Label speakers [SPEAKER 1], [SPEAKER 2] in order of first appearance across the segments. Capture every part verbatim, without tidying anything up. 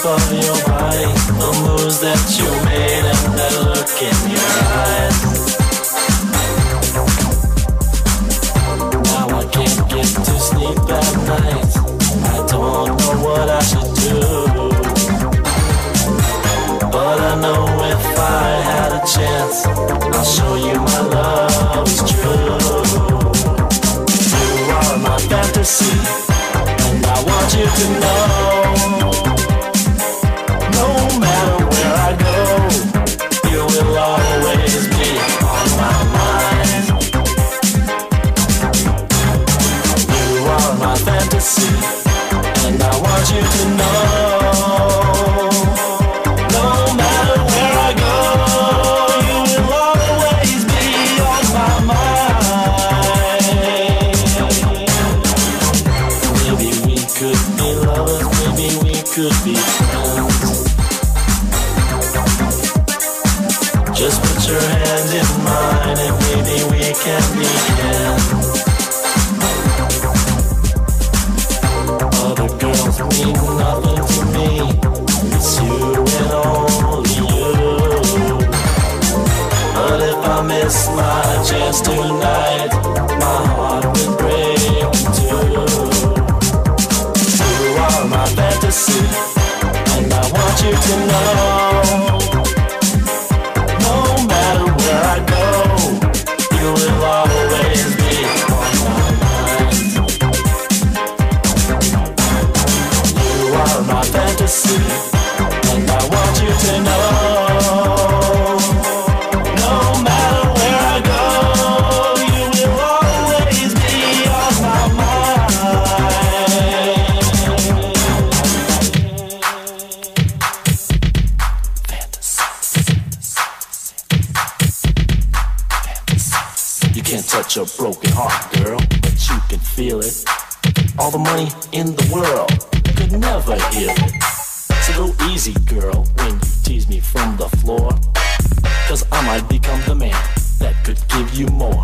[SPEAKER 1] of your body, the moves that you made and that look in your eyes. Now I can't get to sleep at night. I don't know what I should do, but I know if I had a chance, I'll show you my love is true. You are my fantasy, and I want you to know, no matter where I go, you will always be on my mind. You are my fantasy, and I want you to know, no matter where I go, you will always be on my mind. Maybe we could be lovers, maybe we could be friends. Just put your hand in mine and maybe we can begin. Other girls mean nothing to me, it's you and only you. But if I miss my chance tonight, my heart will break too. You are my fantasy, and I want you to know, no matter where I go, you will always be on my mind. You are my fantasy, and I want you to know, no matter where I go, you will always be on my mind. Fantasy. You can't touch a broken heart, girl, but you can feel it. All the money in the world could never heal it. So go easy, girl, when you tease me from the floor, 'cause I might become the man that could give you more.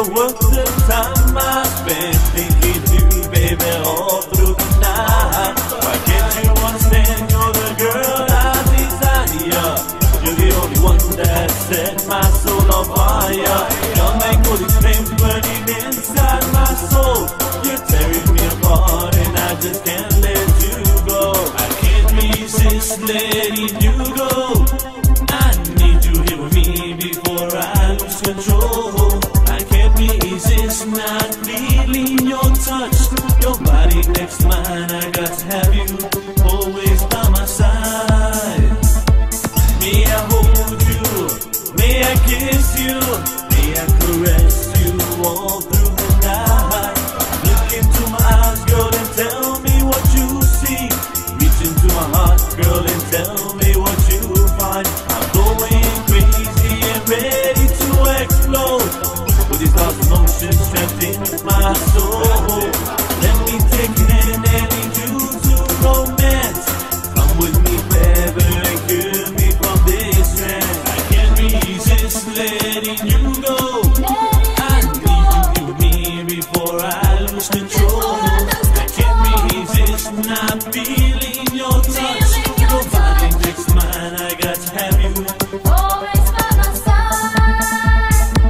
[SPEAKER 2] you're worth the time I spent thinking you, baby, all through the night. Why can't you understand you're the girl I desire? You're the only one that set my soul on fire. You'll make all these flames burning inside my soul. You're tearing me apart and I just can't let you go. I can't resist letting you go. I need you here with me before I lose control. I can't resist not feeling your touch. Your body next to mine, I got to have you always by my side. May I hold you, may I kiss you, may I caress you all through the night. Look into my eyes, girl, and tell me what you see. Reach into my heart, girl, and tell me what you find. I'm going crazy and ready to explode with these lost emotions trapped in my soul. Let me take your hand and lead you to romance. Come with me forever and cure me from this trance. I can't resist letting you go. I need you with me before I lose control. I can't resist not feeling your touch. Your body next to mine, I got to have you always by my side.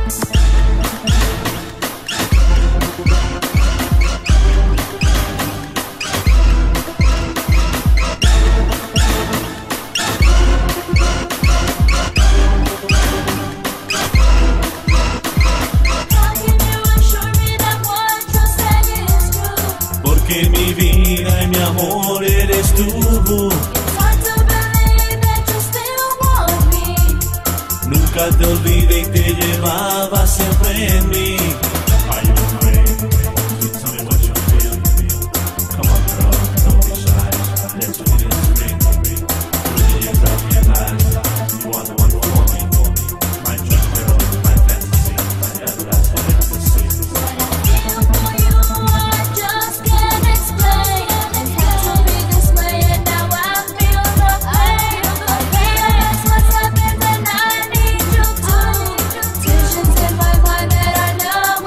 [SPEAKER 2] Porque mi vida y mi amor eres tú. Nunca te olvidé y te llevaba siempre en mí. Are you afraid? Tell me what you feel. Come on, girl, don't be shy. Let's do this, bring me. With your love, your eyes, you are the one for me. My dream girl, my fantasy, my everlasting ecstasy.
[SPEAKER 3] What I feel for you, I just can't explain. It had to be this way, and now I feel the pain. I realize what's happened, and I need you to. Visions in my mind that I know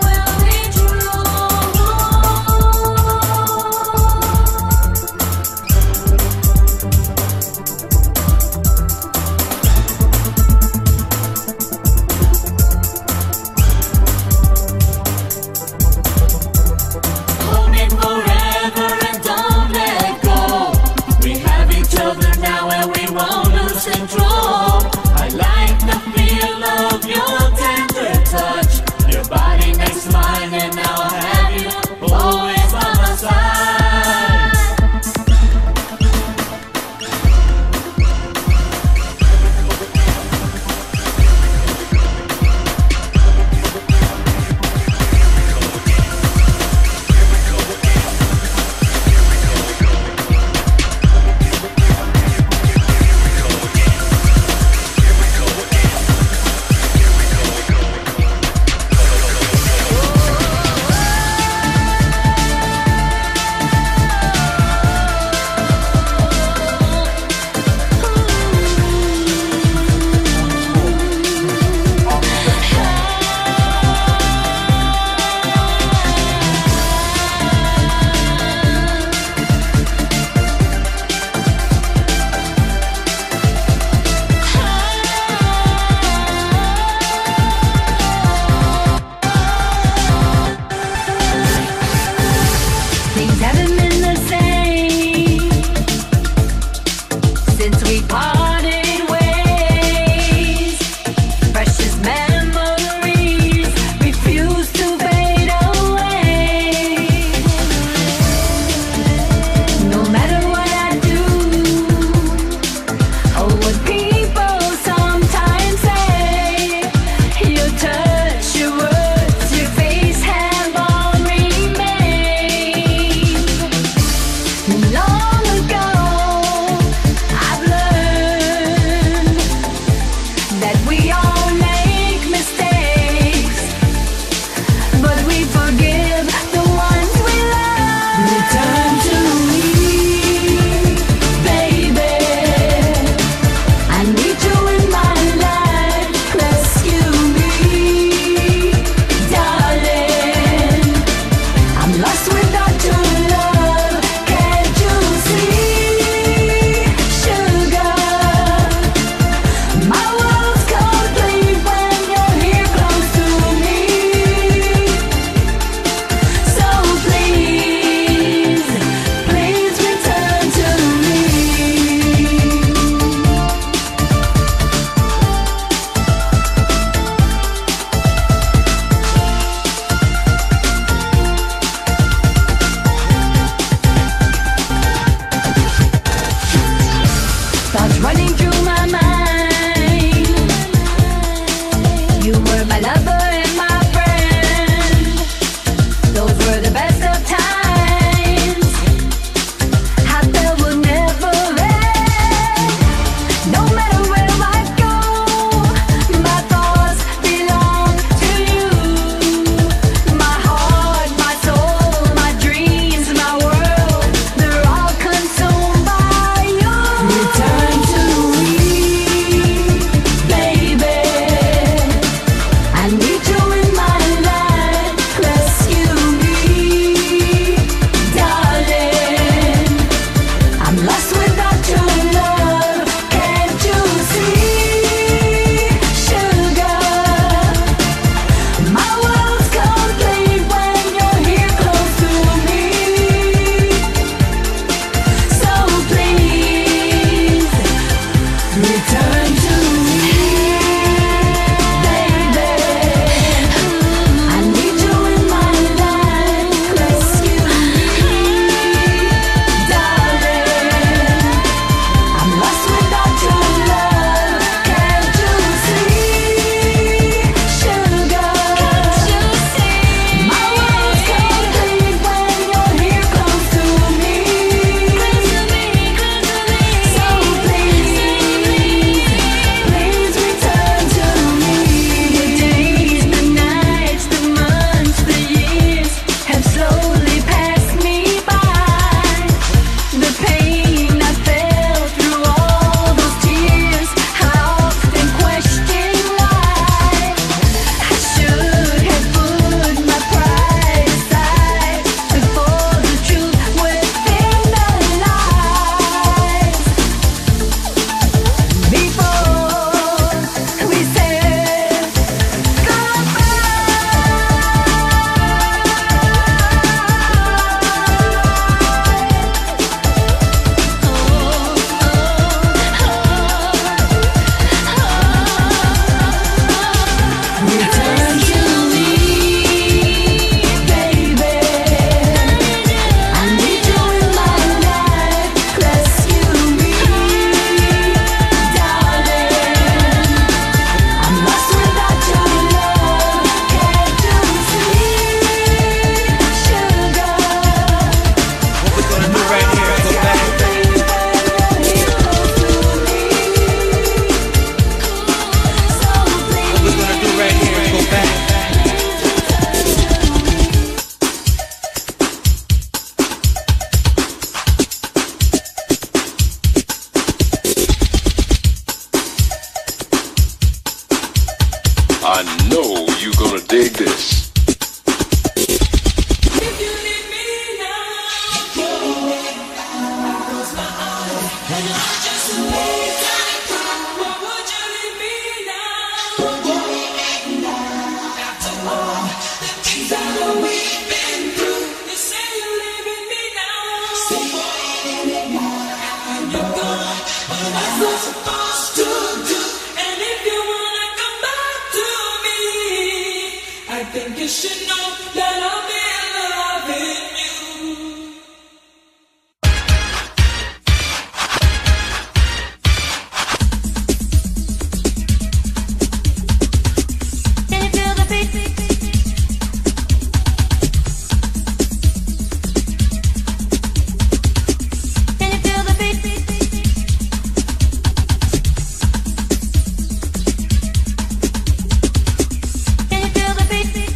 [SPEAKER 4] Dig this.
[SPEAKER 5] You should know that I'm in love with you.
[SPEAKER 3] Can you feel the beat? Can you feel the beat? Can you feel the beat?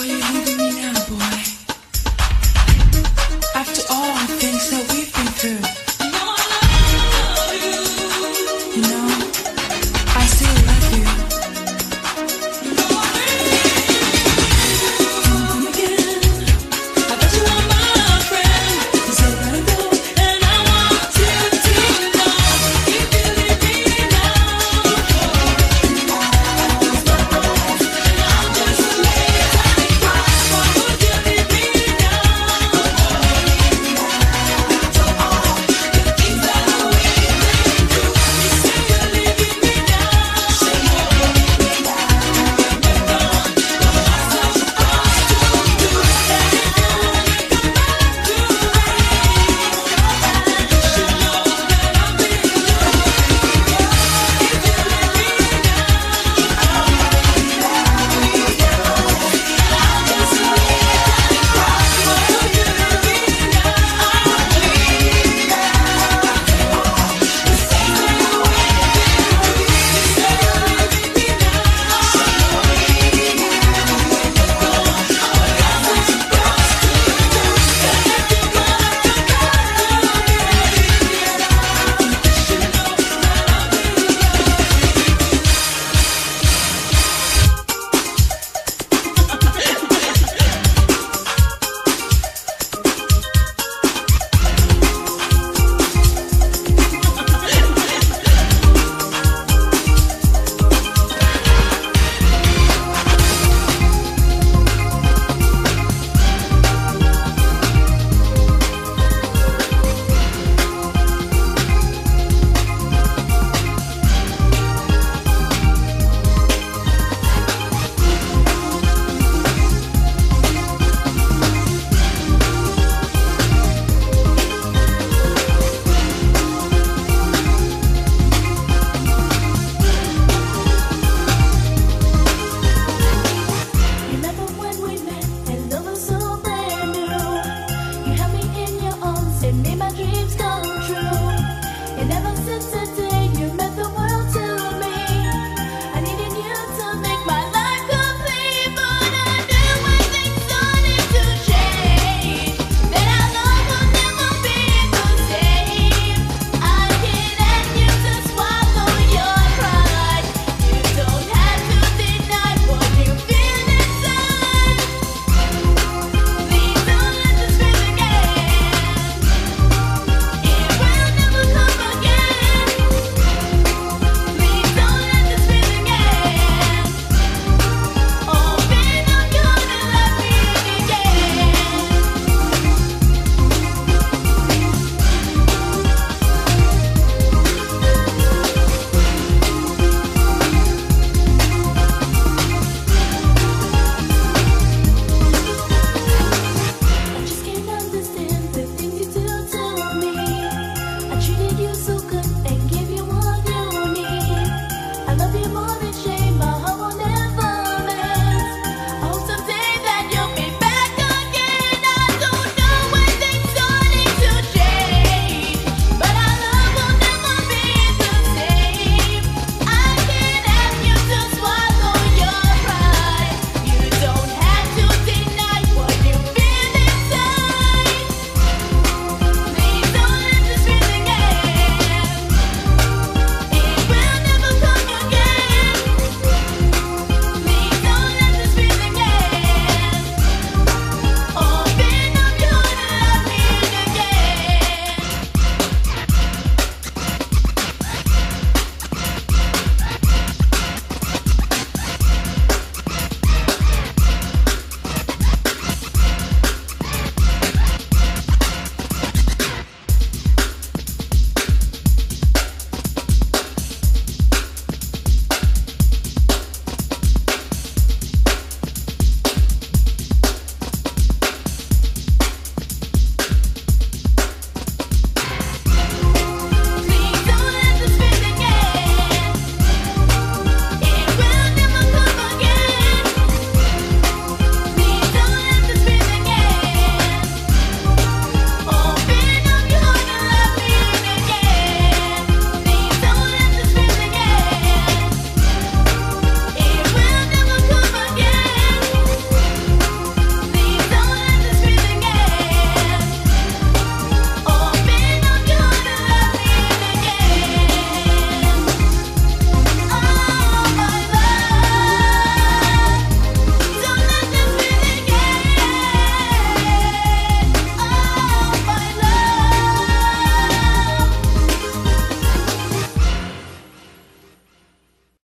[SPEAKER 5] After all the things that we've been through.